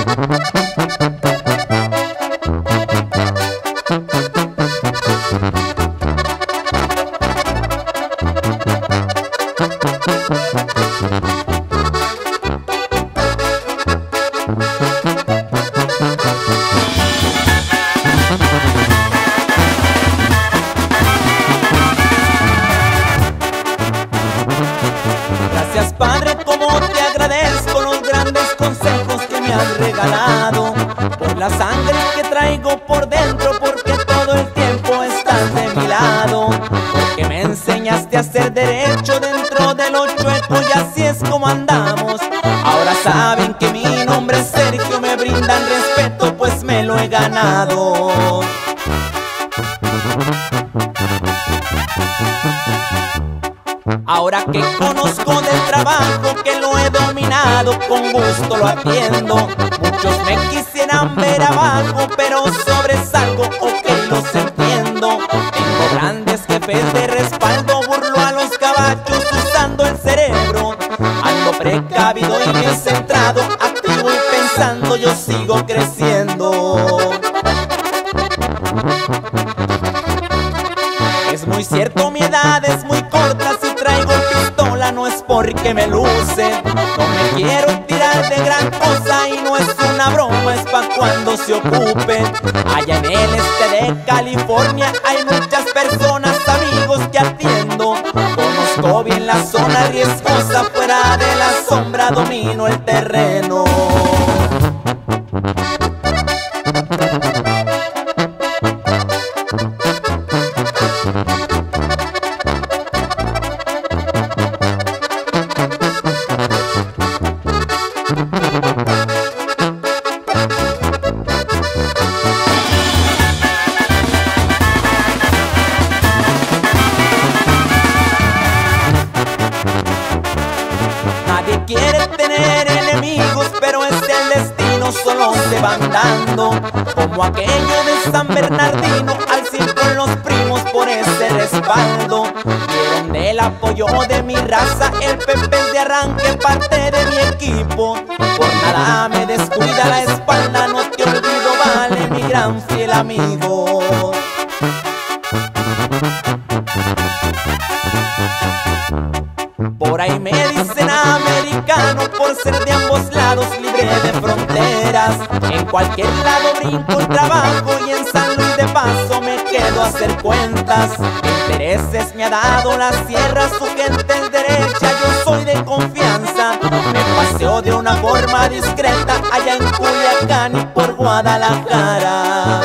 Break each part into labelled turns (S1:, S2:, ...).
S1: Gracias, Padre, como te agradezco los grandes consejos que me has regalado, por la sangre que traigo por dentro, porque todo el tiempo estás de mi lado, porque me enseñaste a ser derecho dentro de lo chueco y así es como andamos. Ahora saben que mi nombre es Sergio, me brindan respeto pues me lo he ganado. Ahora que conozco del trabajo, que lo he dominado, con gusto lo atiendo. Muchos me quisieran ver abajo, pero sobresalgo, ok, los entiendo. Tengo grandes jefes de respaldo, burlo a los caballos usando el cerebro. Ando precavido y bien centrado, activo y pensando, yo sigo creciendo. Es muy cierto, mi edad es muy corta, si traigo pistola no es porque me luce. No me quiero tirar de gran cosa y no es una broma, es pa' cuando se ocupe. Allá en el este de California hay muchas personas, amigos que atiendo. Conozco bien la zona riesgosa, fuera de la sombra domino el terreno. Nadie quiere tener enemigos, pero es el destino, solo se van dando. Como aquello de San Bernardino, al 100 con los primos por ese respaldo. Quieren del apoyo de mi raza, el Pepe es de arranque, parte de mi equipo. Por nada me descuida la espalda, no te olvido, vale, mi gran fiel amigo. Por ahí me dicen americano por ser de ambos lados, libre de fronteras. En cualquier lado brinco y trabajo y en San Luis de paso me quedo a hacer cuentas. Intereses me ha dado la sierra, su gente es derecha, yo soy de confianza. Me paseo de una forma discreta allá en Culiacán y por Guadalajara.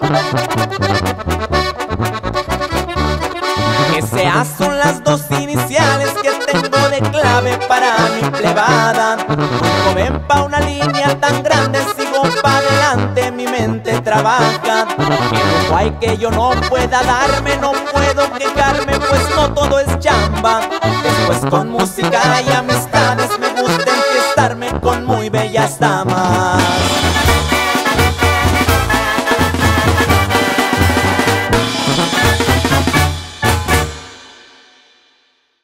S1: SA son las dos iniciales que tengo de clave para mi plebada. Muy joven pa' una línea tan grande, sigo pa' adelante, mi mente trabaja. Que no hay que yo no pueda darme, no puedo quejarme, pues no todo es chamba. Después con música y amistades me gusta enfiestarme con muy bellas damas.